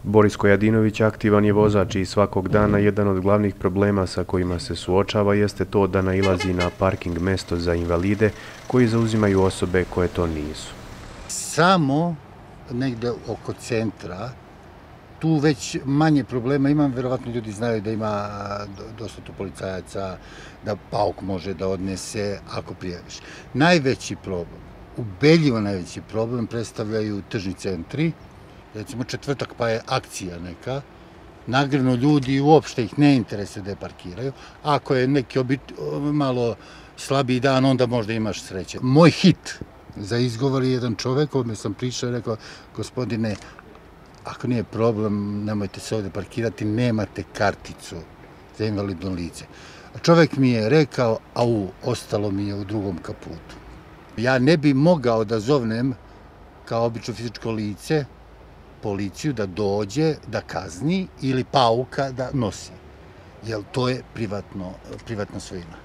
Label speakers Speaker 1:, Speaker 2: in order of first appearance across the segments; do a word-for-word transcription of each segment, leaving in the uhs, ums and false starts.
Speaker 1: Boris Kojadinović aktivan je vozač i svakog dana jedan od glavnih problema sa kojima se suočava jeste to da nailazi na parking mesto za invalide koji zauzimaju osobe koje to nisu.
Speaker 2: Samo negde oko centra, tu već manje problema imam, verovatno ljudi znaju da ima dosta tu policajaca, da pauk može da odnese ako prijaviš. Najveći problem, ubedljivo najveći problem predstavljaju tržni centri, recimo četvrtak pa je akcija neka, nagrnu ljudi i uopšte ih ne interese da je parkiraju. Ako je neki malo slabiji dan, onda možda imaš sreće. Moj hit za izgovor je jedan čovek, ovdje sam prišao i rekao, gospodine, ako nije problem, nemojte se ovdje parkirati, nemate karticu za invalidno lice. Čovek mi je rekao, au, ostalo mi je u drugom kaputu. Ja ne bi mogao da zovnem kao obično fizičko lice policiju da dođe, da kazni ili pauka da nosi, jer to je privatno, privatna svojina.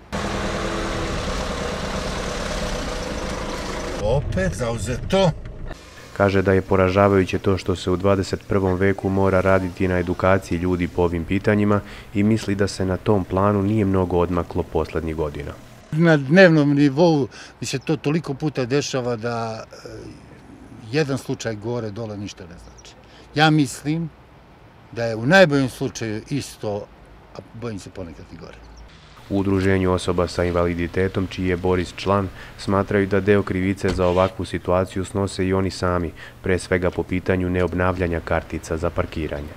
Speaker 2: Opet zauzeto.
Speaker 1: Kaže da je poražavajuće to što se u dvadeset prvom veku mora raditi na edukaciji ljudi po ovim pitanjima i misli da se na tom planu nije mnogo odmaklo poslednjih godina.
Speaker 2: Na dnevnom nivou mi se to toliko puta dešava da jedan slučaj gore, dole ništa ne znači. Ja mislim da je u najboljem slučaju isto, a bojim se ponekad i gore.
Speaker 1: U Udruženju osoba sa invaliditetom, čiji je Boris član, smatraju da deo krivice za ovakvu situaciju snose i oni sami, pre svega po pitanju neobnavljanja kartica za parkiranje.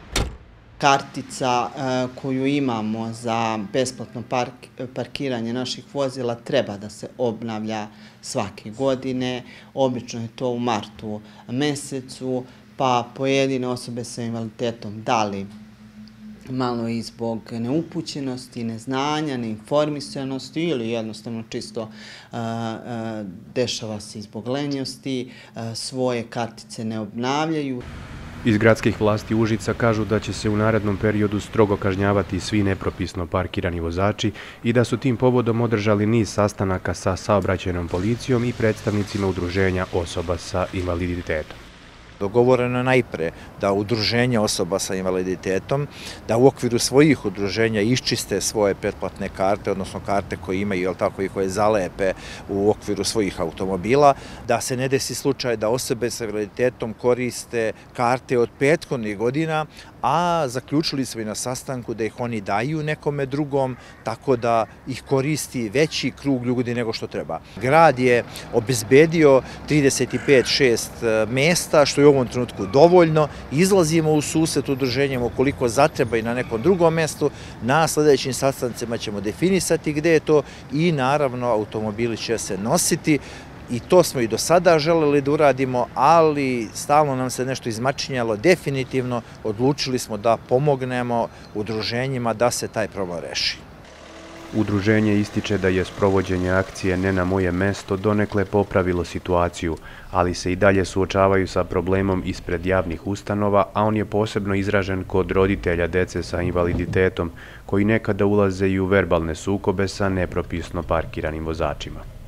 Speaker 3: Kartica koju imamo za besplatno parkiranje naših vozila treba da se obnavlja svake godine. Obično je to u martu mesecu, pa pojedine osobe sa invaliditetom dali malo i zbog neupućenosti, neznanja, neinformisanosti ili jednostavno čisto dešava se i zbog lenjosti, svoje kartice ne obnavljaju.
Speaker 1: Iz gradskih vlasti Užica kažu da će se u narednom periodu strogo kažnjavati svi nepropisno parkirani vozači i da su tim povodom održali niz sastanaka sa saobraćajnom policijom i predstavnicima udruženja osoba sa invaliditetom.
Speaker 4: Dogovoreno je najpre da udruženja osoba sa invaliditetom, da u okviru svojih udruženja iščiste svoje pretplatne karte, odnosno karte koje imaju, jel tako, i koje zalepe u okviru svojih automobila, da se ne desi slučaj da osobe sa invaliditetom koriste karte od prethodnih godina, a zaključili smo i na sastanku da ih oni daju nekome drugom, tako da ih koristi veći krug ljudi nego što treba. Grad je obezbedio trideset pet šest mesta, što je u ovom trenutku dovoljno. Izlazimo u susret udruženjem ukoliko zatreba i na nekom drugom mestu. Na sledećim sastancima ćemo definisati gde je to i naravno automobili će se nositi. I to smo i do sada želeli da uradimo, ali stalno nam se nešto izmačinjalo. Definitivno odlučili smo da pomognemo udruženjima da se taj problem reši.
Speaker 1: Udruženje ističe da je sprovođenje akcije Ne na moje mesto donekle popravilo situaciju, ali se i dalje suočavaju sa problemom ispred javnih ustanova, a on je posebno izražen kod roditelja dece sa invaliditetom, koji nekada ulaze i u verbalne sukobe sa nepropisno parkiranim vozačima.